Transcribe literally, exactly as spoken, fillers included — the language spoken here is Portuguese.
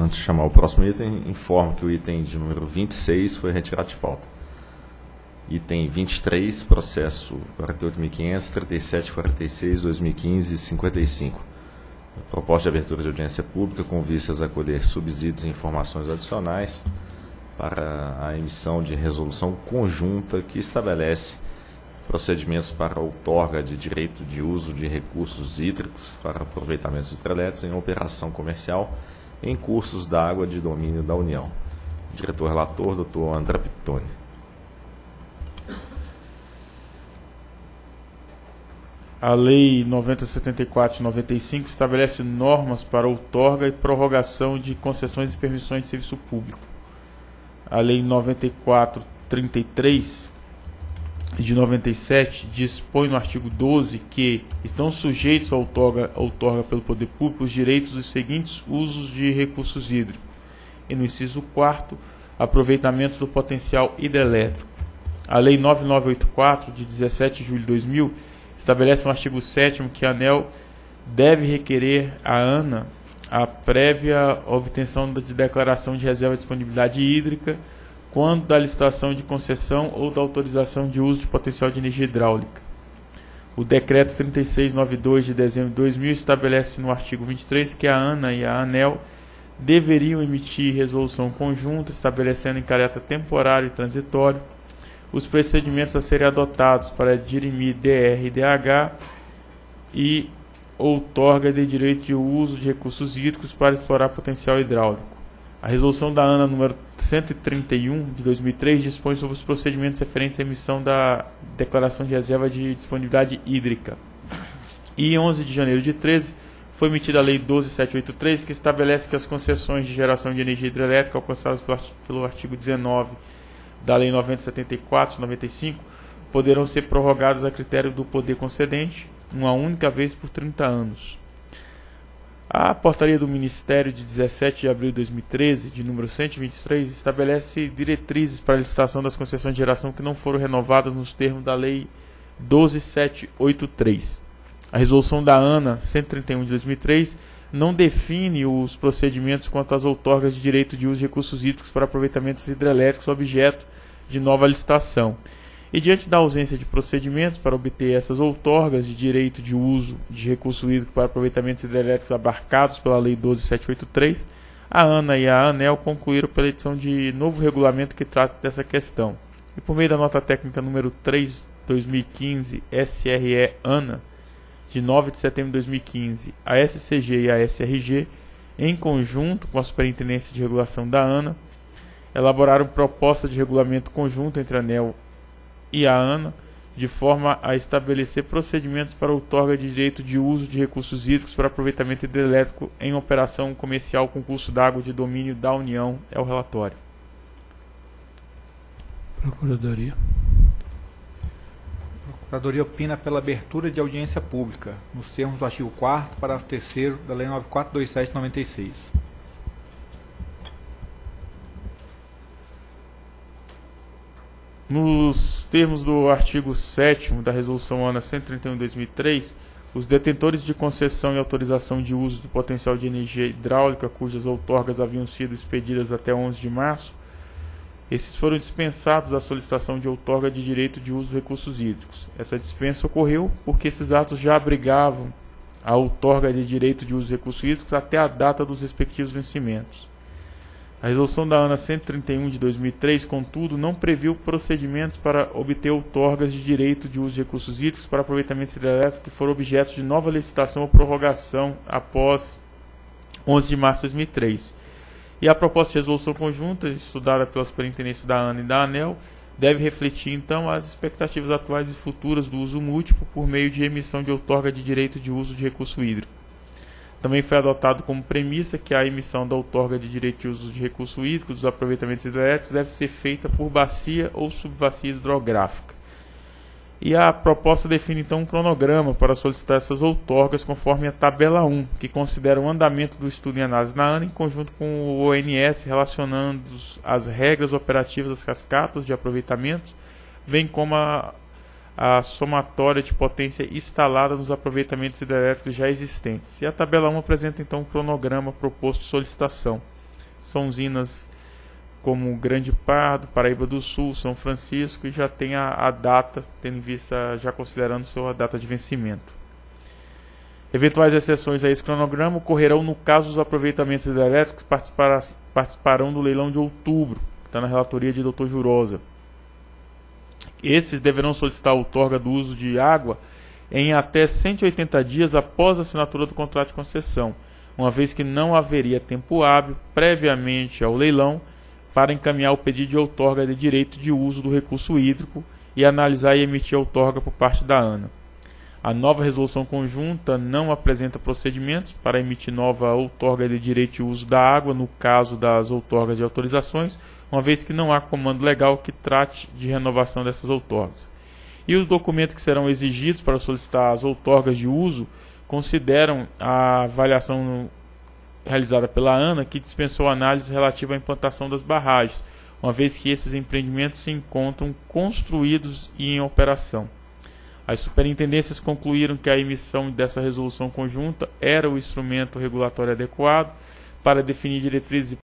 Antes de chamar o próximo item, informo que o item de número vinte e seis foi retirado de pauta. Item vinte e três, processo quarenta e oito mil quinhentos, trinta e sete quarenta e seis, dois mil e quinze, cinquenta e cinco. Proposta de abertura de audiência pública com vistas a colher subsídios e informações adicionais para a emissão de resolução conjunta que estabelece procedimentos para a outorga de direito de uso de recursos hídricos para aproveitamentos hidrelétricos em operação comercial em cursos da água de domínio da União. Diretor relator, doutor André Pictoni. A Lei noventa setenta e quatro de noventa e cinco estabelece normas para outorga e prorrogação de concessões e permissões de serviço público. A Lei noventa e quatro trinta e três de noventa e sete dispõe no artigo doze que estão sujeitos à outorga, outorga pelo poder público os direitos dos seguintes usos de recursos hídricos. E no inciso quarto, aproveitamento do potencial hidrelétrico. A Lei nove mil novecentos e oitenta e quatro, de dezessete de julho de dois mil, estabelece no artigo sétimo que a ANEEL deve requerer à ANA a prévia obtenção de declaração de reserva de disponibilidade hídrica quando da licitação de concessão ou da autorização de uso de potencial de energia hidráulica. O decreto trinta e seis noventa e dois de dezembro de dois mil estabelece no artigo vinte e três que a ANA e a ANEEL deveriam emitir resolução conjunta estabelecendo em caráter temporário e transitório os procedimentos a serem adotados para dirimir D R e D H e outorga de direito de uso de recursos hídricos para explorar potencial hidráulico. A resolução da ANA número cento e trinta e um de dois mil e três dispõe sobre os procedimentos referentes à emissão da declaração de reserva de disponibilidade hídrica. E em onze de janeiro de treze foi emitida a Lei doze mil setecentos e oitenta e três, que estabelece que as concessões de geração de energia hidrelétrica alcançadas pelo artigo dezenove da Lei noventa setenta e quatro de noventa e cinco poderão ser prorrogadas a critério do poder concedente, uma única vez por trinta anos. A portaria do Ministério de dezessete de abril de dois mil e treze, de número cento e vinte e três, estabelece diretrizes para a licitação das concessões de geração que não foram renovadas nos termos da Lei doze mil setecentos e oitenta e três. A resolução da ANA cento e trinta e um de dois mil e três não define os procedimentos quanto às outorgas de direito de uso de recursos hídricos para aproveitamentos hidrelétricos objeto de nova licitação. E diante da ausência de procedimentos para obter essas outorgas de direito de uso de recurso hídrico para aproveitamentos hidrelétricos abarcados pela Lei doze mil setecentos e oitenta e três, a ANA e a ANEEL concluíram pela edição de novo regulamento que trata dessa questão. E por meio da nota técnica número três de dois mil e quinze, S R E-ANA, de nove de setembro de dois mil e quinze, a S C G e a S R G, em conjunto com a Superintendência de Regulação da ANA, elaboraram proposta de regulamento conjunto entre a ANEEL e a ANA, de forma a estabelecer procedimentos para outorga de direito de uso de recursos hídricos para aproveitamento hidrelétrico em operação comercial com curso d'água de domínio da União. É o relatório. Procuradoria. A Procuradoria opina pela abertura de audiência pública, nos termos do artigo quarto, parágrafo terceiro da Lei nove mil quatrocentos e vinte e sete de noventa e seis. Nos termos do artigo sétimo da Resolução ANA cento e trinta e um de dois mil e três, os detentores de concessão e autorização de uso do potencial de energia hidráulica, cujas outorgas haviam sido expedidas até onze de março, esses foram dispensados da solicitação de outorga de direito de uso dos recursos hídricos. Essa dispensa ocorreu porque esses atos já abrigavam a outorga de direito de uso dos recursos hídricos até a data dos respectivos vencimentos. A resolução da ANA cento e trinta e um de dois mil e três, contudo, não previu procedimentos para obter outorgas de direito de uso de recursos hídricos para aproveitamentos hidrelétricos que foram objeto de nova licitação ou prorrogação após onze de março de dois mil e três. E a proposta de resolução conjunta, estudada pela Superintendência da ANA e da ANEEL, deve refletir, então, as expectativas atuais e futuras do uso múltiplo por meio de emissão de outorga de direito de uso de recurso hídrico. Também foi adotado como premissa que a emissão da outorga de direito de uso de recurso hídrico dos aproveitamentos hidrelétricos deve ser feita por bacia ou subbacia hidrográfica. E a proposta define então um cronograma para solicitar essas outorgas conforme a tabela um, que considera o andamento do estudo e análise na ANA em conjunto com o O N S, relacionando as regras operativas das cascatas de aproveitamento, bem como a a somatória de potência instalada nos aproveitamentos hidrelétricos já existentes. E a tabela um apresenta então o cronograma proposto de solicitação. são usinas como Grande Pardo, Paraíba do Sul, São Francisco, e já tem a, a data, tendo em vista, já considerando sua data de vencimento. Eventuais exceções a esse cronograma ocorrerão no caso dos aproveitamentos hidrelétricos que participará, participarão do leilão de outubro, que está na relatoria de doutor Jurosa. Esses deverão solicitar a outorga do uso de água em até cento e oitenta dias após a assinatura do contrato de concessão, uma vez que não haveria tempo hábil, previamente ao leilão, para encaminhar o pedido de outorga de direito de uso do recurso hídrico e analisar e emitir a outorga por parte da ANA. A nova resolução conjunta não apresenta procedimentos para emitir nova outorga de direito de uso da água no caso das outorgas de autorizações, uma vez que não há comando legal que trate de renovação dessas outorgas. E os documentos que serão exigidos para solicitar as outorgas de uso consideram a avaliação realizada pela ANA, que dispensou análise relativa à implantação das barragens, uma vez que esses empreendimentos se encontram construídos e em operação. As superintendências concluíram que a emissão dessa resolução conjunta era o instrumento regulatório adequado para definir diretrizes e